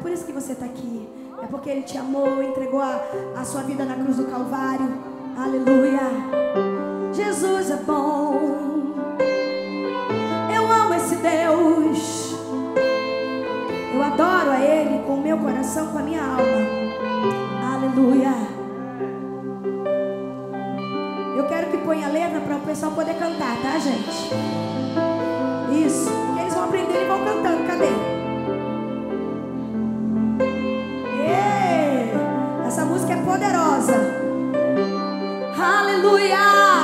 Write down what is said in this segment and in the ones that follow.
por isso que você está aqui. É porque Ele te amou, entregou a sua vida na cruz do Calvário. Aleluia. Jesus é bom. Eu amo esse Deus. Eu adoro a Ele com o meu coração, com a minha alma. Aleluia. Eu quero que ponha a letra para o pessoal poder cantar, tá, gente? Isso. Que eles vão aprender e vão cantando. Cadê? Essa música é poderosa. Aleluia.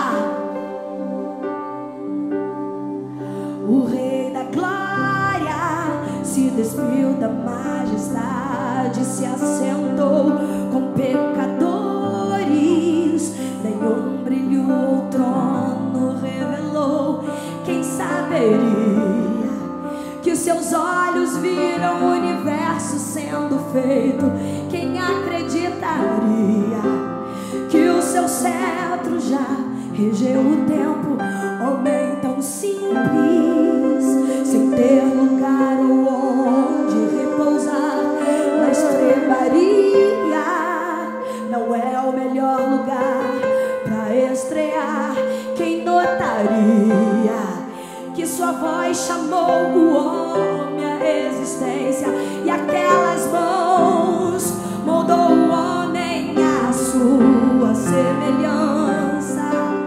O Rei da Glória se despiu da majestade, se assentou com pecadores. Nenhum brilho o trono revelou. Quem saberia que os seus olhos viram o universo sendo feito? Quem acreditaria que o seu cetro já regeu o tempo? Homem tão simples, sem ter lugar onde repousar na estrebaria, não é o melhor lugar para estrear. Quem notaria que sua voz chamou o homem à existência, e aquelas mãos moldou o homem à sua semelhança.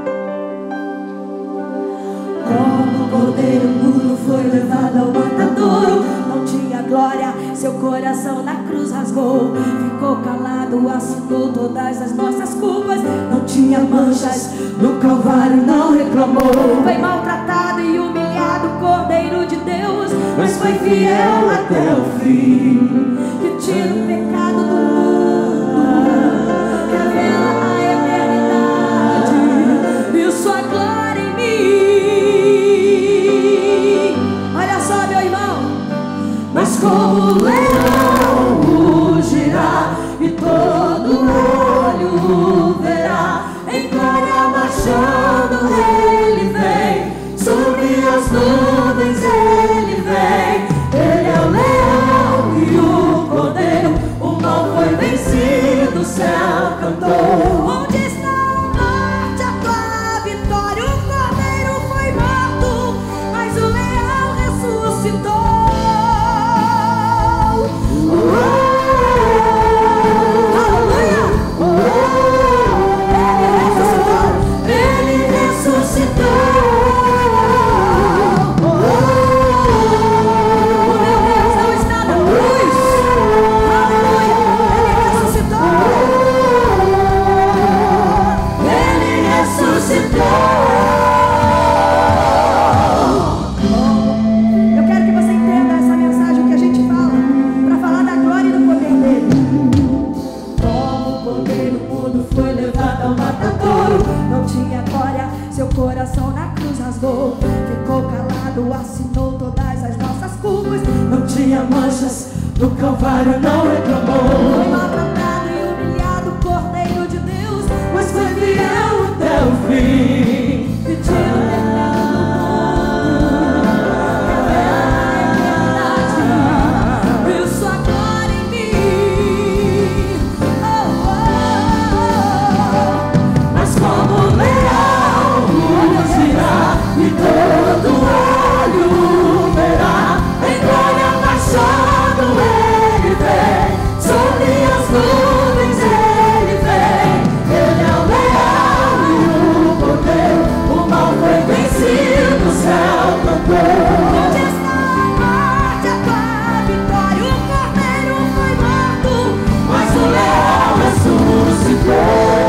Como o cordeiro puro foi levado ao matadouro, não tinha glória, seu coração na cruz rasgou. Ficou calado, assinou todas as nossas culpas. Não tinha manchas, no Calvário não reclamou. Foi maltratado e humilhado, Cordeiro de Deus, mas foi fiel até o fim. Que tira o pecado do mundo, revela a eternidade, viu sua glória em mim. Olha só, meu irmão. Mas como o leão rugirá e todo olho verá, em glória marchando Ele vem, sobre as nuvens Ele vem. Ele é o leão e o cordeiro, o mal foi vencido, o céu cantou. Onde está a morte, a tua vitória? O cordeiro foi morto, mas o leão ressuscitou. Coração na cruz rasgou, ficou calado, assinou todas as nossas culpas. Não tinha manchas, no Calvário não reclamou. Foi maltratado e humilhado, Cordeiro de Deus, mas foi fiel até o fim. E tira o pecado do mundo, revela a eternidade, viu sua glória em mim. Mas como o leão rugirá e todo olho verá, em glória marchando Ele vem, sobre as nuvens Ele vem. Ele é o leão e o cordeiro, o mal foi vencido, o céu cantou. Onde está a morte, a tua vitória? O cordeiro foi morto, mas o leão ressuscitou.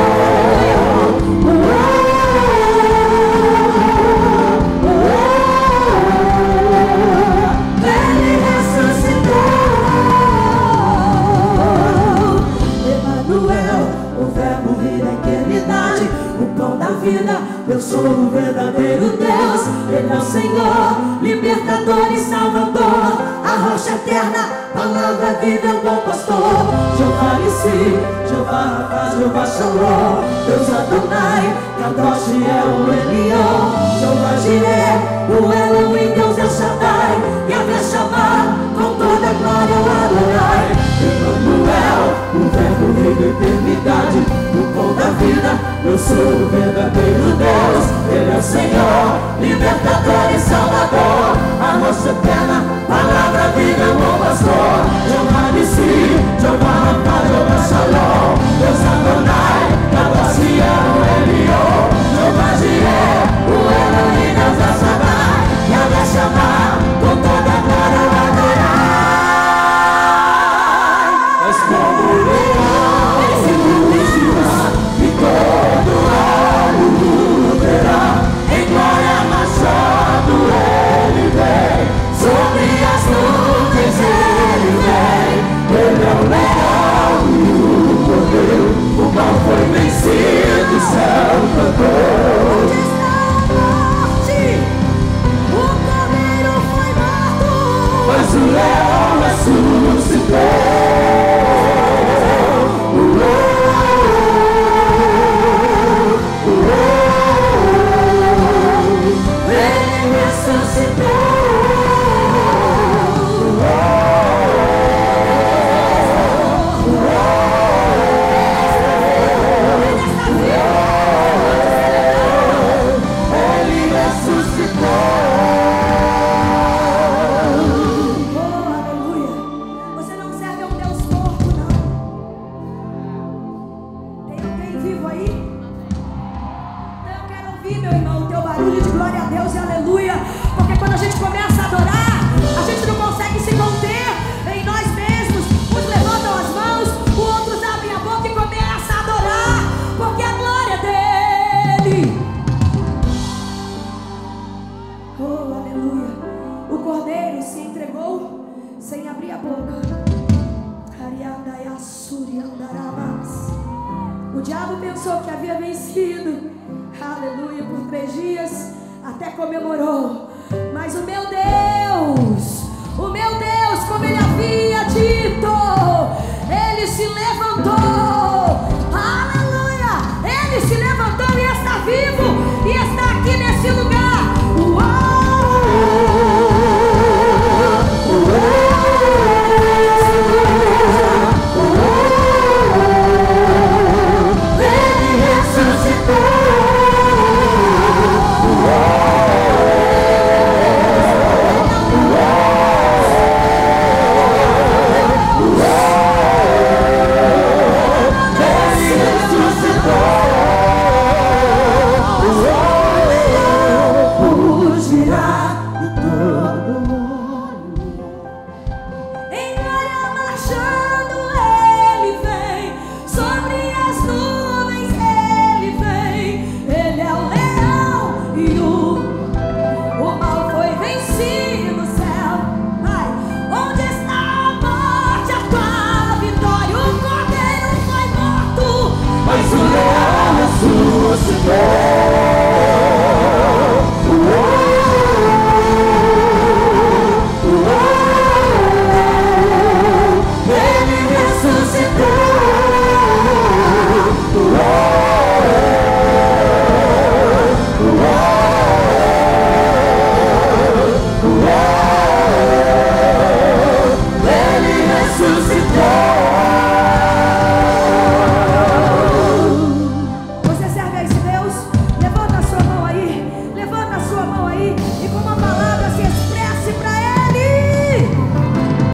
Eu sou o verdadeiro Deus, Ele é o Senhor, libertador e salvador, a rocha eterna, palavra, vida, é o bom pastor. Jeová Nissi, Jeová Rafa, Jeová Shalom, Deus Adonai, Kadosh é o Elion, Jeová Jireh, o Elohim, Deus El Shaddai, Yahvé Shammah, com toda a glória eu adoro. abrir a boca. O diabo pensou que havia vencido, aleluia, por 3 dias, até comemorou. Mas o meu Deus